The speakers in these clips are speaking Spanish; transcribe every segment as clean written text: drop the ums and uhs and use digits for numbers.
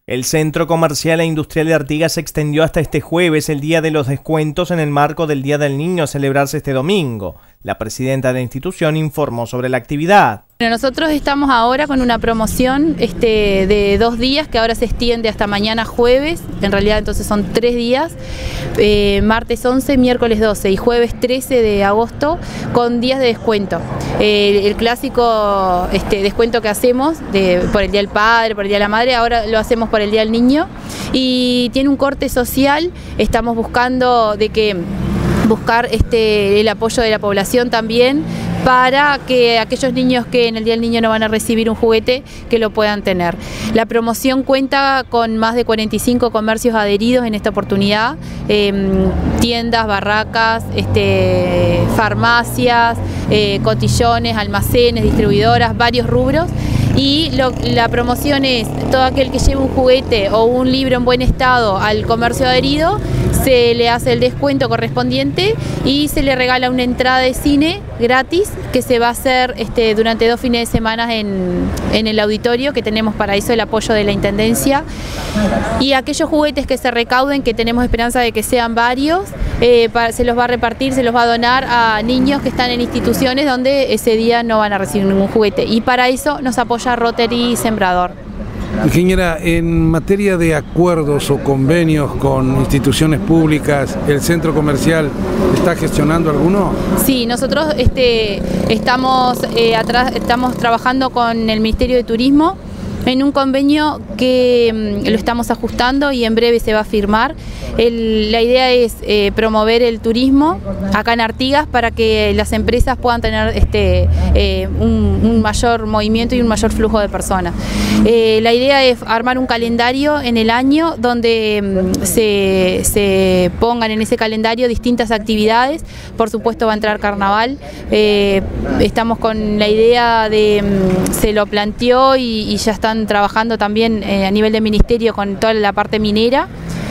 El Centro Comercial e Industrial de Artigas se extendió hasta este jueves, el día de los descuentos, en el marco del Día del Niño a celebrarse este domingo. La presidenta de la institución informó sobre la actividad. Nosotros estamos ahora con una promoción de 2 días que ahora se extiende hasta mañana jueves, en realidad entonces son 3 días, martes 11, miércoles 12 y jueves 13 de agosto con días de descuento. El clásico descuento que hacemos por el Día del Padre, por el Día de la Madre, ahora lo hacemos por el Día del Niño y tiene un corte social. Estamos buscando buscar el apoyo de la población también para que aquellos niños que en el Día del Niño no van a recibir un juguete, que lo puedan tener. La promoción cuenta con más de 45 comercios adheridos en esta oportunidad, tiendas, barracas, farmacias, cotillones, almacenes, distribuidoras, varios rubros. Y la promoción es todo aquel que lleve un juguete o un libro en buen estado al comercio adherido, se le hace el descuento correspondiente y se le regala una entrada de cine gratis que se va a hacer durante 2 fines de semana en el auditorio, que tenemos para eso el apoyo de la Intendencia. Y aquellos juguetes que se recauden, que tenemos esperanza de que sean varios, se los va a repartir, se los va a donar a niños que están en instituciones donde ese día no van a recibir ningún juguete. Y para eso nos apoya Rotary Sembrador. Ingeniera, en materia de acuerdos o convenios con instituciones públicas, ¿el centro comercial está gestionando alguno? Sí, nosotros estamos trabajando con el Ministerio de Turismo en un convenio que lo estamos ajustando y en breve se va a firmar. La idea es promover el turismo acá en Artigas para que las empresas puedan tener un mayor movimiento y un mayor flujo de personas. La idea es armar un calendario en el año donde se pongan en ese calendario distintas actividades. Por supuesto va a entrar carnaval. Estamos con la idea se lo planteó y ya están trabajando también a nivel de ministerio con toda la parte minera.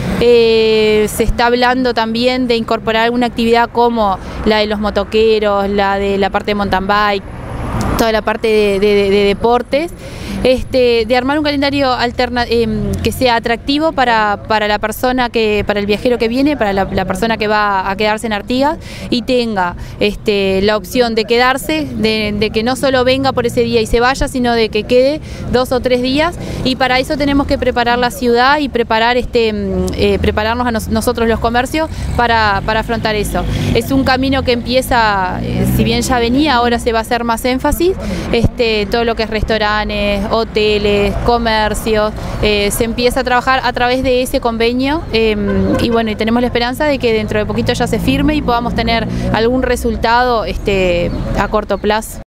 Se está hablando también de incorporar alguna actividad como la de los motoqueros, la de la parte de mountain bike, toda la parte de deportes, de armar un calendario que sea atractivo para la persona para el viajero que viene, para la persona que va a quedarse en Artigas y tenga la opción de quedarse, de que no solo venga por ese día y se vaya, sino de que quede 2 o 3 días, y para eso tenemos que preparar la ciudad y prepararnos a nosotros los comercios para afrontar eso. Es un camino que empieza, si bien ya venía, ahora se va a hacer más énfasis, todo lo que es restaurantes, hoteles, comercios, se empieza a trabajar a través de ese convenio y bueno, y tenemos la esperanza de que dentro de poquito ya se firme y podamos tener algún resultado a corto plazo.